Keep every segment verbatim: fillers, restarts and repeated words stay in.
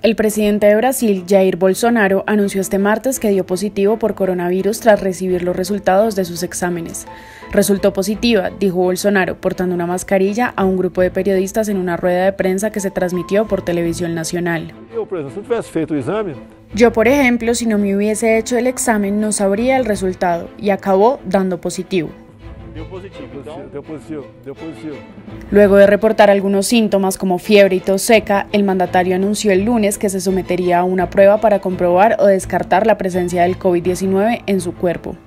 El presidente de Brasil, Jair Bolsonaro, anunció este martes que dio positivo por coronavirus tras recibir los resultados de sus exámenes. Resultó positiva, dijo Bolsonaro, portando una mascarilla a un grupo de periodistas en una rueda de prensa que se transmitió por televisión nacional. Yo, por ejemplo, si no feito el examen... Yo, por ejemplo, si no me hubiese hecho el examen, no sabría el resultado y acabó dando positivo. Deu positivo, deu positivo, deu positivo. Luego de reportar algunos síntomas como fiebre y tos seca, el mandatario anunció el lunes que se sometería a una prueba para comprobar o descartar la presencia del COVID diecinueve en su cuerpo.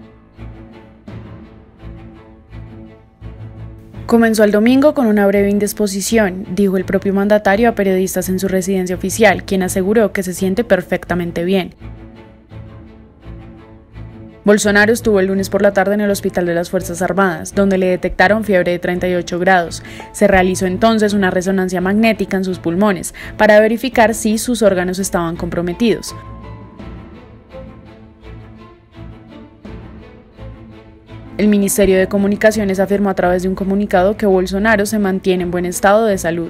Comenzó el domingo con una breve indisposición, dijo el propio mandatario a periodistas en su residencia oficial, quien aseguró que se siente perfectamente bien. Bolsonaro estuvo el lunes por la tarde en el Hospital de las Fuerzas Armadas, donde le detectaron fiebre de treinta y ocho grados. Se realizó entonces una resonancia magnética en sus pulmones para verificar si sus órganos estaban comprometidos. El Ministerio de Comunicaciones afirmó a través de un comunicado que Bolsonaro se mantiene en buen estado de salud.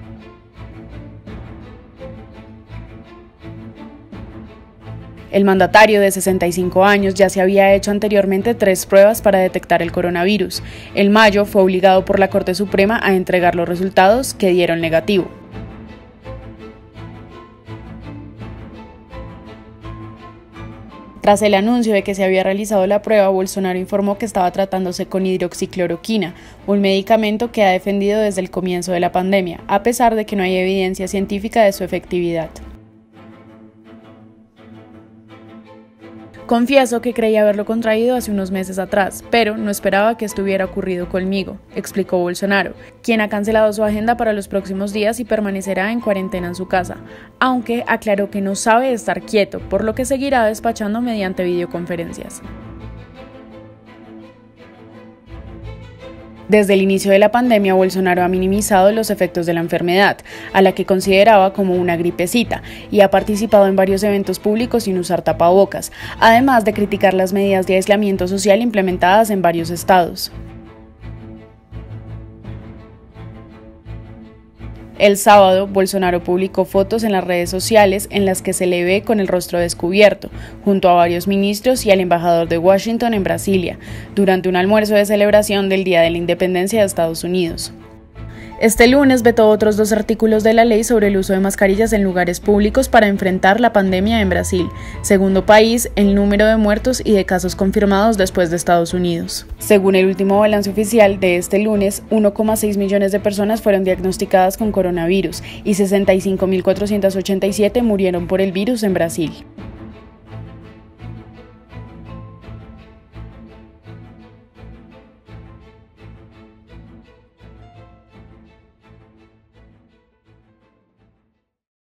El mandatario de sesenta y cinco años ya se había hecho anteriormente tres pruebas para detectar el coronavirus. En mayo fue obligado por la Corte Suprema a entregar los resultados, que dieron negativo. Tras el anuncio de que se había realizado la prueba, Bolsonaro informó que estaba tratándose con hidroxicloroquina, un medicamento que ha defendido desde el comienzo de la pandemia, a pesar de que no hay evidencia científica de su efectividad. Confieso que creí haberlo contraído hace unos meses atrás, pero no esperaba que esto hubiera ocurrido conmigo, explicó Bolsonaro, quien ha cancelado su agenda para los próximos días y permanecerá en cuarentena en su casa, aunque aclaró que no sabe estar quieto, por lo que seguirá despachando mediante videoconferencias. Desde el inicio de la pandemia, Bolsonaro ha minimizado los efectos de la enfermedad, a la que consideraba como una gripecita, y ha participado en varios eventos públicos sin usar tapabocas, además de criticar las medidas de aislamiento social implementadas en varios estados. El sábado, Bolsonaro publicó fotos en las redes sociales en las que se le ve con el rostro descubierto, junto a varios ministros y al embajador de Washington en Brasilia, durante un almuerzo de celebración del Día de la Independencia de Estados Unidos. Este lunes vetó otros dos artículos de la ley sobre el uso de mascarillas en lugares públicos para enfrentar la pandemia en Brasil, segundo país en número de muertos y de casos confirmados después de Estados Unidos. Según el último balance oficial de este lunes, uno coma seis millones de personas fueron diagnosticadas con coronavirus y sesenta y cinco mil cuatrocientos ochenta y siete murieron por el virus en Brasil.